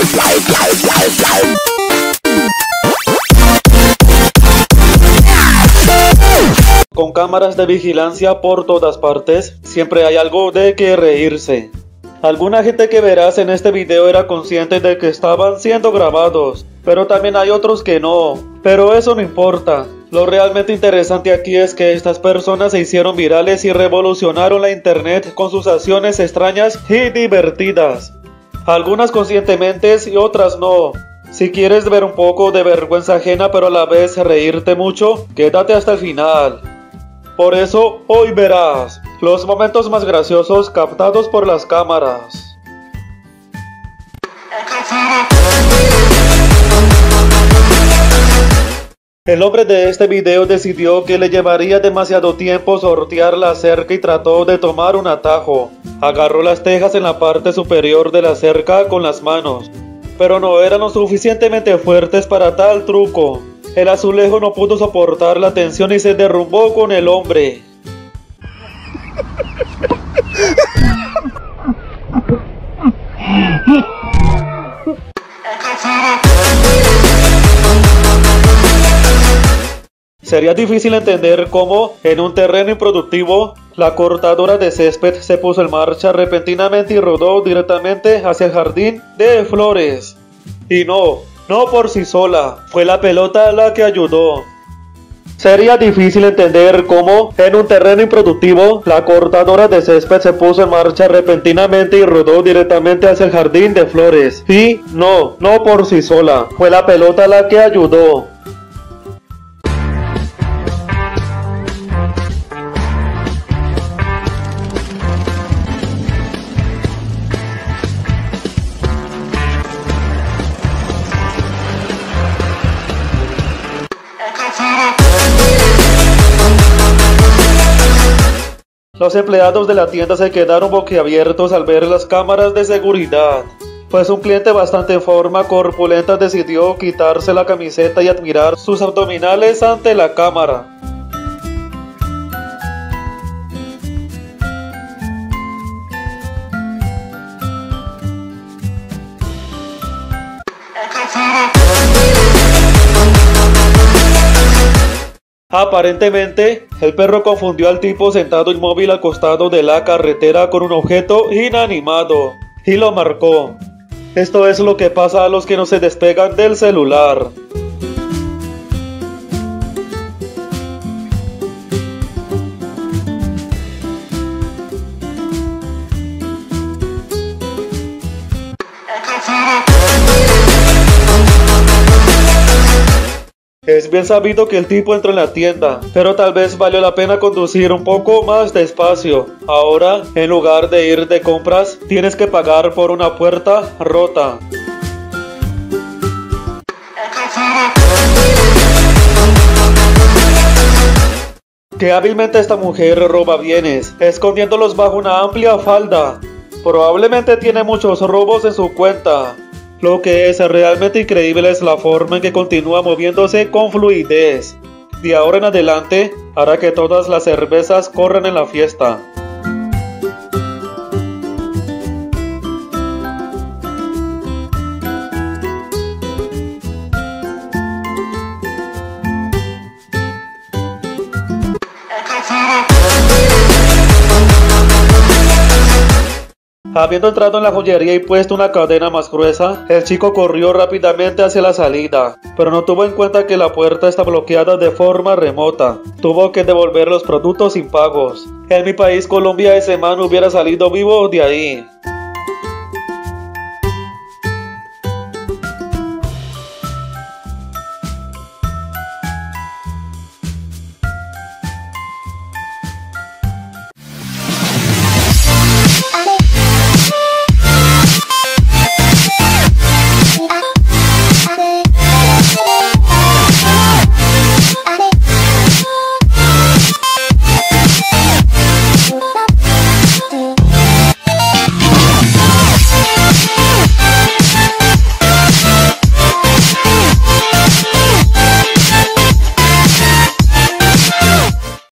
Con cámaras de vigilancia por todas partes, siempre hay algo de que reírse. Alguna gente que verás en este video era consciente de que estaban siendo grabados, pero también hay otros que no, pero eso no importa. Lo realmente interesante aquí es que estas personas se hicieron virales y revolucionaron la internet con sus acciones extrañas y divertidas. Algunas conscientemente y otras no. Si quieres ver un poco de vergüenza ajena pero a la vez reírte mucho, quédate hasta el final. Por eso, hoy verás los momentos más graciosos captados por las cámaras. El hombre de este video decidió que le llevaría demasiado tiempo sortear la cerca y trató de tomar un atajo. Agarró las tejas en la parte superior de la cerca con las manos, pero no eran lo suficientemente fuertes para tal truco. El azulejo no pudo soportar la tensión y se derrumbó con el hombre. Sería difícil entender cómo, en un terreno improductivo, la cortadora de césped se puso en marcha repentinamente y rodó directamente hacia el jardín de flores. Y no por sí sola, fue la pelota la que ayudó. Sería difícil entender cómo, en un terreno improductivo, la cortadora de césped se puso en marcha repentinamente y rodó directamente hacia el jardín de flores. Y no por sí sola, fue la pelota la que ayudó. Los empleados de la tienda se quedaron boquiabiertos al ver las cámaras de seguridad, pues un cliente bastante en forma corpulenta decidió quitarse la camiseta y admirar sus abdominales ante la cámara. Aparentemente, el perro confundió al tipo sentado inmóvil al costado de la carretera con un objeto inanimado y lo marcó. Esto es lo que pasa a los que no se despegan del celular. Es bien sabido que el tipo entró en la tienda, pero tal vez valió la pena conducir un poco más despacio. Ahora, en lugar de ir de compras, tienes que pagar por una puerta rota. Que hábilmente esta mujer roba bienes, escondiéndolos bajo una amplia falda. Probablemente tiene muchos robos en su cuenta. Lo que es realmente increíble es la forma en que continúa moviéndose con fluidez. De ahora en adelante, hará que todas las cervezas corran en la fiesta. Habiendo entrado en la joyería y puesto una cadena más gruesa, el chico corrió rápidamente hacia la salida, pero no tuvo en cuenta que la puerta está bloqueada de forma remota. Tuvo que devolver los productos sin pagos. En mi país, Colombia, ese man hubiera salido vivo de ahí.